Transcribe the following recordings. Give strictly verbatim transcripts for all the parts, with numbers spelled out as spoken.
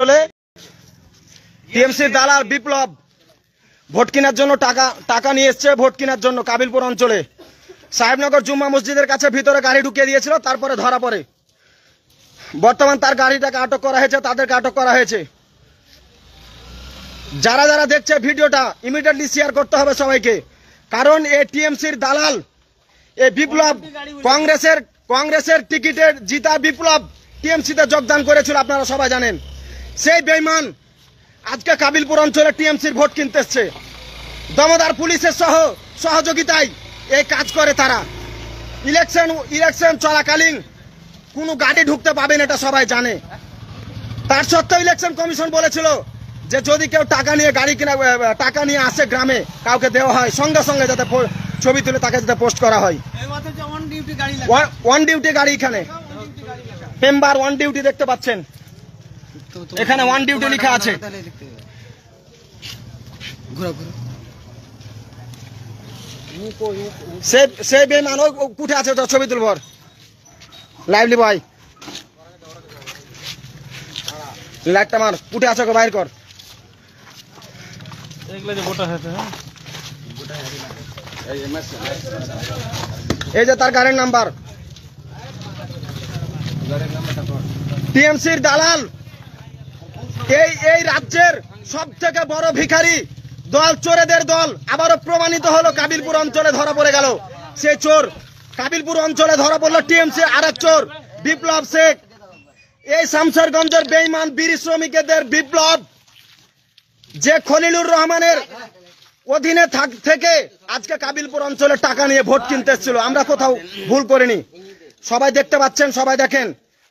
বলে টিএমসির দালাল বিপ্লব ভোট কেনার জন্য টাকা টাকা নিয়ে এসছে ভোট কেনার জন্য কাবিলপুর অঞ্চলে সাহেবনগর জুম্মা মসজিদের কাছে ভিতরে গাড়ি ঢুকিয়ে দিয়েছিল, তারপরে ধরা পড়ে। বর্তমান তার গাড়িটাকে আটক করা হয়েছে, তাদেরকে আটক করা হয়েছে। যারা যারা দেখছে ভিডিওটা ইমিডিয়েটলি শেয়ার করতে হবে সবাইকে, কারণ এই টিএমসির দালাল এই বিপ্লব কংগ্রেসের কংগ্রেসের টিকিটের জিতা বিপ্লব টিএমসিতে যোগদান করেছিল, আপনারা সবাই জানেন। সেই বেঈমান আজকে কাবিলপুর অঞ্চলে টিএমসির ভোট কিনতে এসছে। দমদার পুলিশের সহ সহযোগিতায় এই কাজ করে তারা। ইলেকশন ইলেকশন চলাকালীন কোনো গাড়ি ঢুকতে পাবেন, এটা সবাই জানে। তার সত্ত্বেও ইলেকশন কমিশন বলেছিল যে যদি কেউ টাকা নিয়ে গাড়ি কিনা টাকা নিয়ে আসে গ্রামে, কাউকে দেওয়া হয় সঙ্গে সঙ্গে যাতে ছবি তুলে তাকে যাতে পোস্ট করা হয়। ওয়ান ডিউটি গাড়ি এখানে মেম্বার ওয়ান ডিউটি দেখতে পাচ্ছেন, এখানে ওয়ান ডিউটি লেখা আছে। সে বেমান কুঠে আছে, ছবি তুলবর লাইভলি বয় লাইটটা মার, কুঠে আছে বাইর কর। এই যে তার গাড়ির নাম্বার। টিএমসির দালাল এই এই রাজ্যের সব থেকে বড় ভিখারি দল, চোরেদের দল। আবারও প্রমাণিত হলো, কাবিলপুর অঞ্চলে ধরা পড়ে গেল সেই চোর। কাবিলপুর অঞ্চলে ধরা পড়লো টিএমসি আরেক চোর বিপ্লব শেখ। এই শামসারগঞ্জের বেঈমান বিড়ি শ্রমিকদের বিপ্লব, যে খলিলুর রহমানের অধীনে থেকে আজকে কাবিলপুর অঞ্চলে টাকা নিয়ে ভোট কিনতে এসেছিল। আমরা কোথাও ভুল করিনি, সবাই দেখতে পাচ্ছেন, সবাই দেখেন।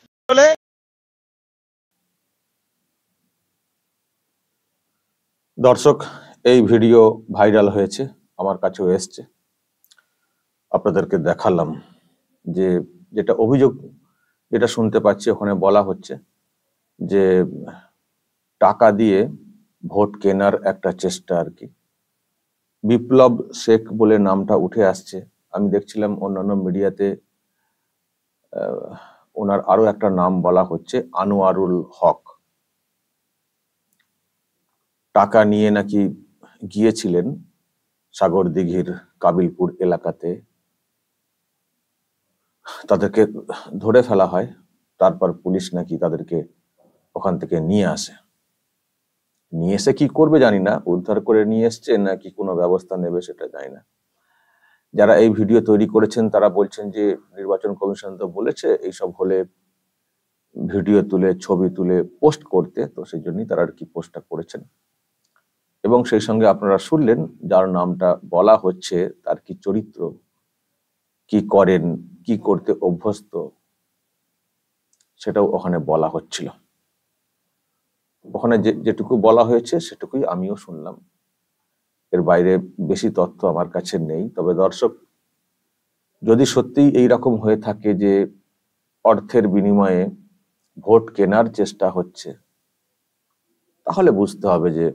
দর্শক, এই ভিডিও ভাইরাল হয়েছে, আমার কাছেও এসছে, আপনাদেরকে দেখালাম। যে যেটা অভিযোগ যেটা শুনতে পাচ্ছি, ওখানে বলা হচ্ছে যে টাকা দিয়ে ভোট কেনার একটা চেষ্টা আর কি। বিপ্লব শেখ বলে নামটা উঠে আসছে। আমি দেখছিলাম অন্যান্য মিডিয়াতে ওনার আরো একটা নাম বলা হচ্ছে, আনোয়ারুল হক। টাকা নিয়ে নাকি গিয়েছিলেন সাগরদিঘির কাবিলপুর এলাকাতে, তাদেরকে ধরে ফেলা হয়, তারপর পুলিশ নাকি তাদেরকে ওখান থেকে নিয়ে আসে। নিয়ে এসে কি করবে জানি না, উদ্ধার করে নিয়ে এসছে নাকি কোনো ব্যবস্থা নেবে সেটা জানি না। যারা এই ভিডিও তৈরি করেছেন তারা বলছেন যে নির্বাচন কমিশন তো বলেছে এইসব হলে ভিডিও তুলে ছবি তুলে পোস্ট করতে, তো সেই জন্যই তারা আর কি পোস্টটা করেছেন। এবং সেই সঙ্গে আপনারা শুনলেন যার নামটা বলা হচ্ছে তার কি চরিত্র, কি করেন, কি করতে অভ্যস্ত, সেটাও ওখানে বলা হচ্ছিল। ওখানে যে যেটুকু বলা হয়েছে সেটুকুই আমিও শুনলাম, এর বাইরে বেশি তথ্য আমার কাছে নেই। তবে দর্শক, যদি সত্যিই এইরকম হয়ে থাকে যে অর্থের বিনিময়ে ভোট কেনার চেষ্টা হচ্ছে, তাহলে বুঝতে হবে যে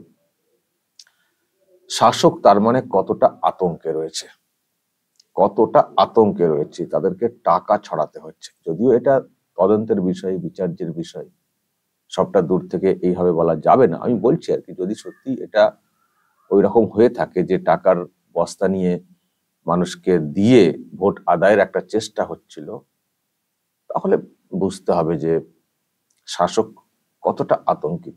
শাসক তার মানে কতটা আতঙ্কে রয়েছে, কতটা আতঙ্কে রয়েছে, তাদেরকে টাকা ছড়াতে হচ্ছে। যদিও এটা তদন্তের বিষয়, বিচার্যের বিষয়, সবটা দূর থেকে এইভাবে বলা যাবে না। আমি বলছি আর কি, যদি সত্যি এটা ওই রকম হয়ে থাকে যে টাকার বস্তা নিয়ে মানুষকে দিয়ে ভোট আদায়ের একটা চেষ্টা হচ্ছিল, তাহলে বুঝতে হবে যে শাসক কতটা আতঙ্কিত।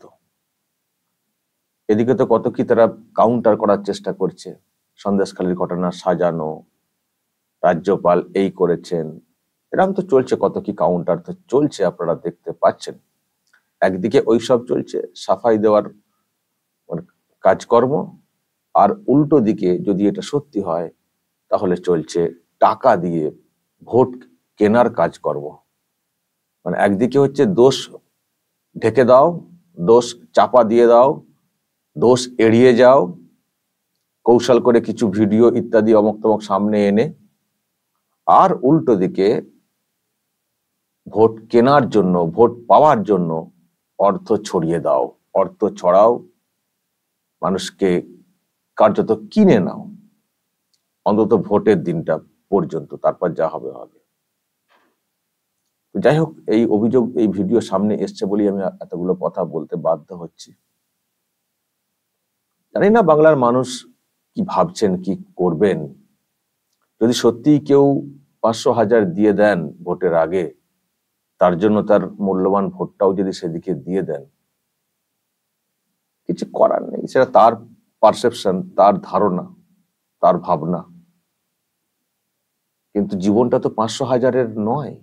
এদিকে তো কত কি তারা কাউন্টার করার চেষ্টা করছে, সন্দেশখালীর ঘটনা সাজানো, রাজ্যপাল এই করেছেন, এরকম তো চলছে, কত কি কাউন্টার তো চলছে, আপনারা দেখতে পাচ্ছেন। একদিকে ওইসব চলছে সাফাই দেওয়ার কাজকর্ম, আর উল্টো দিকে যদি এটা সত্যি হয় তাহলে চলছে টাকা দিয়ে ভোট কেনার কাজকর্ম। মানে একদিকে হচ্ছে দোষ ঢেকে দাও, দোষ চাপা দিয়ে দাও, দোষ এড়িয়ে যাও, কৌশল করে কিছু ভিডিও ইত্যাদি অমক তমক সামনে এনে, আর উল্টো দিকে ভোট কেনার জন্য, ভোট পাওয়ার জন্য অর্থ ছড়িয়ে দাও, অর্থ ছড়াও, মানুষকে কার্যত কিনে নাও, অন্তত ভোটের দিনটা পর্যন্ত, তারপর যা হবে হবে। যাই হোক, এই অভিযোগ, এই ভিডিও সামনে এসছে বলেই আমি এতগুলো কথা বলতে বাধ্য হচ্ছি। জানি না বাংলার মানুষ কি ভাবছেন, কি করবেন। যদি সত্যি কেউ পাঁচশো হাজার দিয়ে দেন ভোটের আগে, তার জন্য তার মূল্যবান ভোটটাও যদি সেদিকে দিয়ে দেন, কিছু করার নেই। সেটা তার পারসেপশন, তার ধারণা, তার ভাবনা। কিন্তু জীবনটা তো পাঁচশো হাজারের নয়।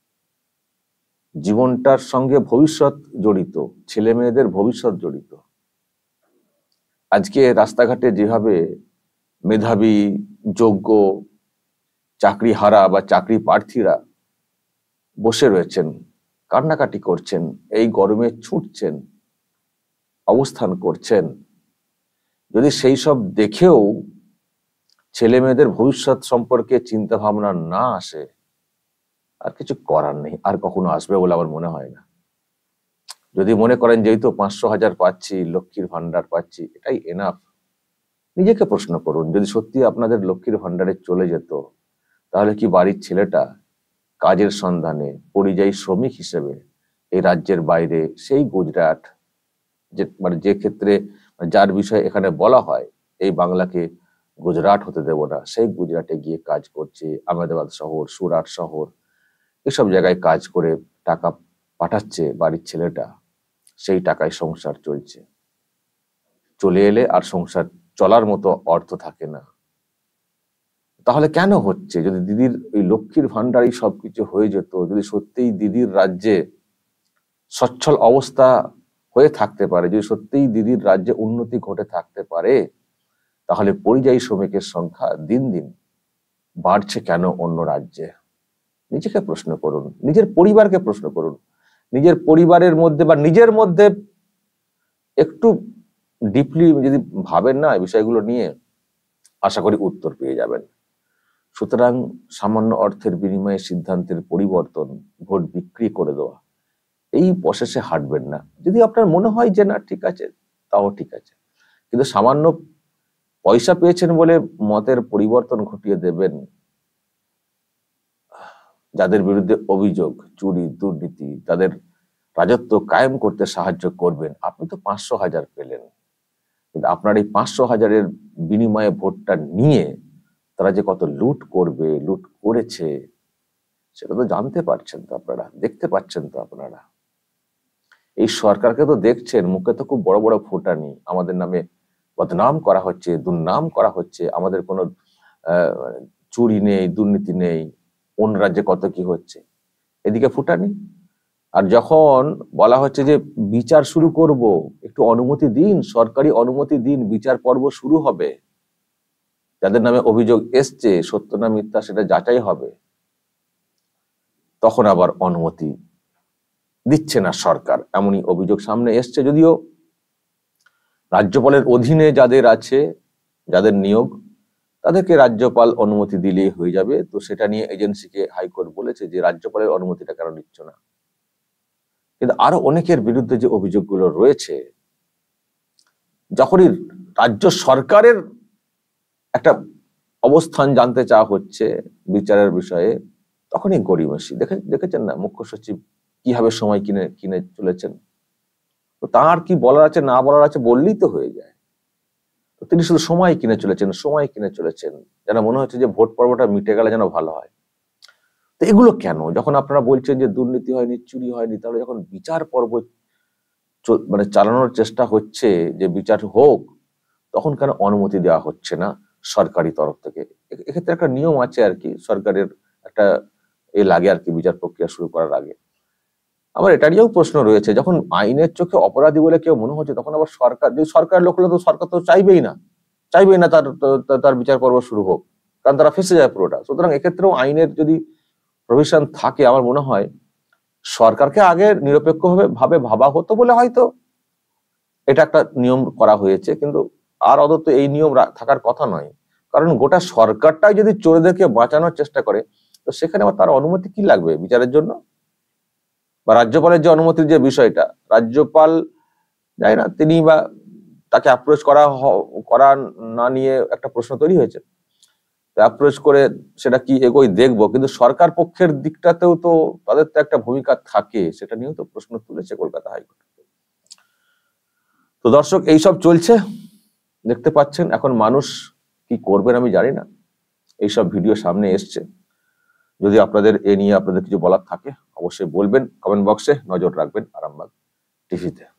জীবনটার সঙ্গে ভবিষ্যৎ জড়িত, ছেলে মেয়েদের ভবিষ্যৎ জড়িত। আজকে রাস্তাঘাটে যেভাবে মেধাবী, যোগ্য, চাকরি হারা বা চাকরি প্রার্থীরা বসে রয়েছেন, কান্নাকাটি করছেন, এই গরমে ছুটছেন, অবস্থান করছেন, যদি সেই সব দেখেও ছেলে মেয়েদের ভবিষ্যৎ সম্পর্কে চিন্তা ভাবনা না আসে, আর কিছু করার নেই, আর কখনো আসবে বলে আমার মনে হয় না। যদি মনে করেন যেহেতু পাঁচশো হাজার পাচ্ছি, লক্ষ্মীর ভান্ডার পাচ্ছি, এটাই এনাফ, নিজেকে প্রশ্ন করুন, যদি সত্যি আপনাদের লক্ষ্মীর ভান্ডারে চলে যেত, তাহলে কি বাড়ির ছেলেটা কাজের সন্ধানে পরিযায়ী শ্রমিক হিসেবে এই রাজ্যের বাইরে, সেই গুজরাট, যে মানে যে ক্ষেত্রে যার বিষয়ে এখানে বলা হয় এই বাংলাকে গুজরাট হতে দেব না, সেই গুজরাটে গিয়ে কাজ করছে, আহমেদাবাদ শহর, সুরাট শহর, এসব জায়গায় কাজ করে টাকা পাঠাচ্ছে বাড়ির ছেলেটা, সেই টাকায় সংসার চলছে। চলে এলে আর সংসার চলার মতো অর্থ থাকে না। তাহলে কেন হচ্ছে? যদি দিদির ওই লক্ষ্মীর ভান্ডারই সবকিছু হয়ে যেত, যদি সত্যিই দিদির রাজ্যে সচ্ছল অবস্থা হয়ে থাকতে পারে, যদি সত্যিই দিদির রাজ্যে উন্নতি ঘটে থাকতে পারে, তাহলে পরিযায়ী শ্রমিকের সংখ্যা দিন দিন বাড়ছে কেন অন্য রাজ্যে? নিজেকে প্রশ্ন করুন, নিজের পরিবারকে প্রশ্ন করুন। নিজের পরিবারের মধ্যে বা নিজের মধ্যে একটু ডিপলি যদি ভাবেন না এই বিষয়গুলো নিয়ে, আশা করি উত্তর পেয়ে যাবেন। সুতরাং সামান্য অর্থের বিনিময়ে সিদ্ধান্তের পরিবর্তন, ভোট বিক্রি করে দেওয়া, এই প্রসেসে হাঁটবেন না। যদি আপনার মনে হয় যে না ঠিক আছে, তাও ঠিক আছে, কিন্তু সামান্য পয়সা পেয়েছেন বলে মতের পরিবর্তন ঘটিয়ে দেবেন, যাদের বিরুদ্ধে অভিযোগ চুরি, দুর্নীতি, তাদের রাজত্ব কায়েম করতে সাহায্য করবেন। আপনি তো পাঁচশো হাজার পেলেন, কিন্তু আপনার এই পাঁচশো হাজারের বিনিময়ে ভোটটা নিয়ে তারা যে কত লুট করবে, লুট করেছে, সেটা তো জানতে পারছেন তো আপনারা, দেখতে পাচ্ছেন তো আপনারা। এই সরকারকে তো দেখছেন, মুখে তো খুব বড় বড় ফোঁটানি, আমাদের নামে বদনাম করা হচ্ছে, দুর্নাম করা হচ্ছে, আমাদের কোনো আহ চুরি নেই, দুর্নীতি নেই, কোন রাজ্যে কত কি হচ্ছে, এদিকে ফুটানি। আর যখন বলা হচ্ছে যে বিচার শুরু করব, একটু অনুমতি দিন, সরকারি অনুমতি দিন, বিচার পর্ব শুরু হবে, যাদের নামে অভিযোগ এসছে সত্য না মিথ্যা সেটা যাচাই হবে, তখন আবার অনুমতি দিচ্ছে না সরকার। এমনই অভিযোগ সামনে এসছে। যদিও রাজ্যপালের অধীনে যাদের আছে, যাদের নিয়োগ, তাদেরকে রাজ্যপাল অনুমতি দিলেই হয়ে যাবে। তো সেটা নিয়ে এজেন্সিকে হাইকোর্ট বলেছে যে রাজ্যপালের অনুমতিটা কেন নিচ্ছ না। কিন্তু আরো অনেকের বিরুদ্ধে যে অভিযোগগুলো রয়েছে, যখনই রাজ্য সরকারের একটা অবস্থান জানতে চাওয়া হচ্ছে বিচারের বিষয়ে, তখনই গড়িমসি। দেখে দেখেছেন না মুখ্য সচিব কিভাবে সময় কিনে কিনে চলেছেন। তো তার কি বলার আছে না বলার আছে বললেই তো হয়ে যায়। তো তিনি শুধু সময় কিনে চলেছেন, সময় কিনে চলেছেন, যেন মনে হচ্ছে যে ভোট পর্বটা মিটে গেলে যেন ভালো হয়। তো এগুলো কেন? যখন আপনারা বলছেন যে দুর্নীতি হয়নি, চুরি হয়নি, তাহলে যখন বিচার পর্ব মানে চালানোর চেষ্টা হচ্ছে যে বিচার হোক, তখন কেন অনুমতি দেওয়া হচ্ছে না সরকারি তরফ থেকে? এক্ষেত্রে একটা নিয়ম আছে আর কি, সরকারের একটা এ লাগে আর কি বিচার প্রক্রিয়া শুরু করার আগে। আবার এটা নিয়েও প্রশ্ন রয়েছে, যখন আইনের চোখে অপরাধী বলে কেউ মনে হচ্ছে, তখন আবার সরকার, যদি সরকার লোক হলে তো সরকার তো চাইবেই না, চাইবেই না তার তার বিচার পর্ব শুরু হোক, কারণ তারা ফেসে যায় পুরোটা। সুতরাং এক্ষেত্রেও আইনের যদি প্রভিশন থাকে, আমার মনে হয় সরকারকে আগে নিরপেক্ষ ভাবে ভাবে ভাবা হতো বলে হয়তো এটা একটা নিয়ম করা হয়েছে, কিন্তু আর অদত্ত এই নিয়ম থাকার কথা নয়। কারণ গোটা সরকারটাই যদি চোরদেরকে বাঁচানোর চেষ্টা করে, তো সেখানে আবার তার অনুমতি কি লাগবে বিচারের জন্য? বা রাজ্যপালের যে অনুমতির যে বিষয়টা, রাজ্যপাল যাই না তিনি বা তাকে অ্যাপ্রোচ করা করা না নিয়ে একটা প্রশ্ন তৈরি হয়েছে। অ্যাপ্রোচ করে সেটা কি এগোই দেখবো, কিন্তু সরকার পক্ষের দিকটাতেও তো তাদের তো একটা ভূমিকা থাকে, সেটা নিয়েও তো প্রশ্ন তুলেছে কলকাতা হাইকোর্ট। তো দর্শক, এইসব চলছে দেখতে পাচ্ছেন। এখন মানুষ কি করবেন আমি জানি না, এইসব ভিডিও সামনে এসছে। যদি আপনাদের এ নিয়ে আপনাদের কিছু বলার থাকে অবশ্যই বলবেন কমেন্ট বক্সে। নজর রাখবেন আরামবাগ টিভিতে।